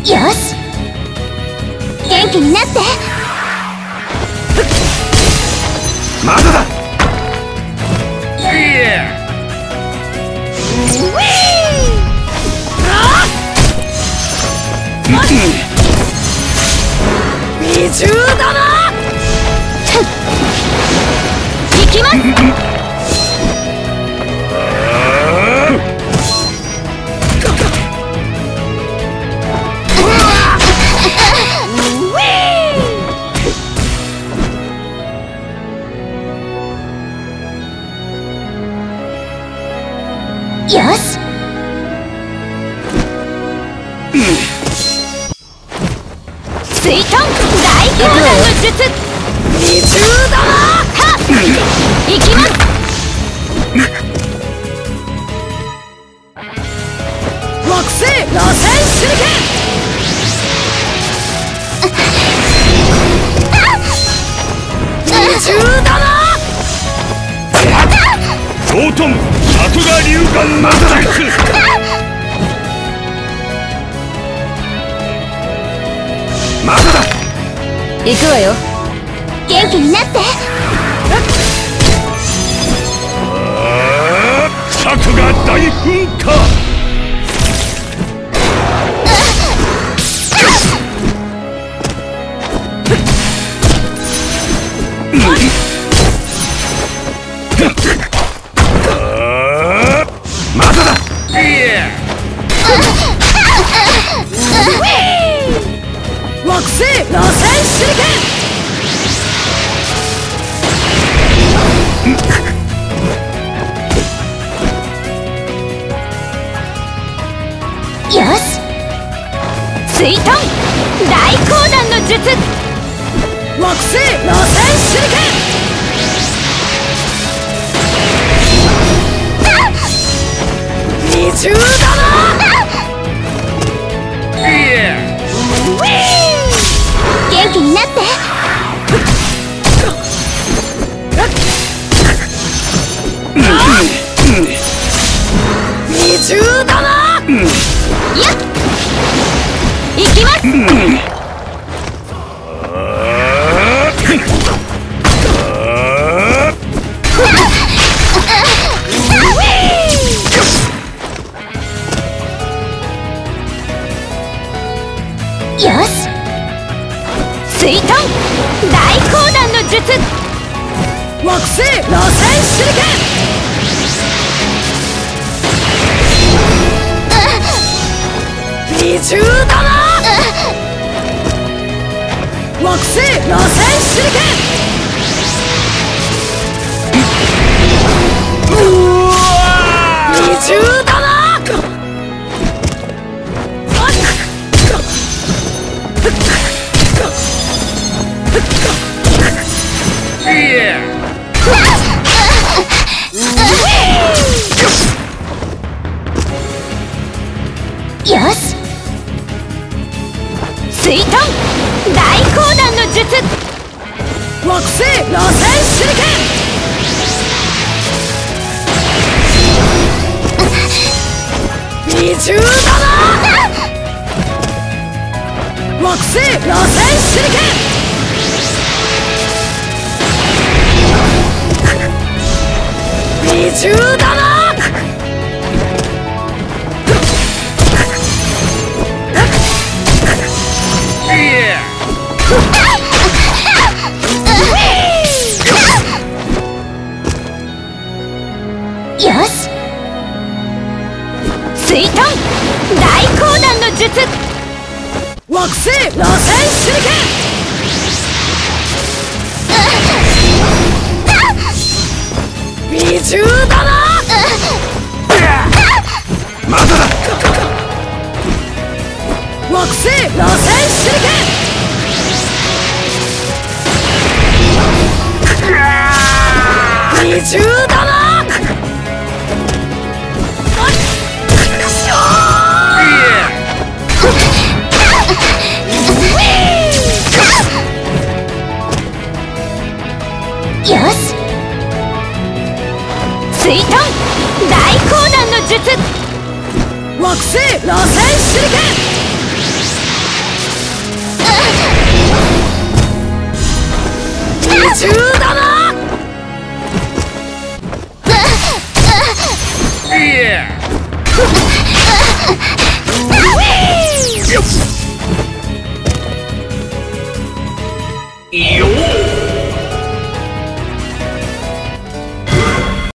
よし、元気になって。 まだだ。 二重だな。行きます。よし。水遁大強弾の術。二重だな。はっ、行きます。惑星螺旋手裏剣。二重だな。 道頓作画龍眼マザラク。まだだ。 行くわよ。元気になって。 作画大噴火。まだだ。 惑星螺旋手裏剣。よし。水遁大光弾の術。惑星螺旋手裏剣。二重だな。元気になって。二重だな。やっ、行きます。よし。水遁大光弾の術。惑星螺旋手裏剣。二重だな。惑星螺旋手裏剣。二重だな。よし。水遁大光弾の術。惑星螺旋手裏剣。二重だな。惑星螺旋手裏剣。二重だな。よし。水遁大光弾の術。惑星螺旋手裏剣。二重だな。 まだだ。 惑星螺旋手裏剣。二重だな。よし。水遁大光弾の術。惑星螺旋手裏剣。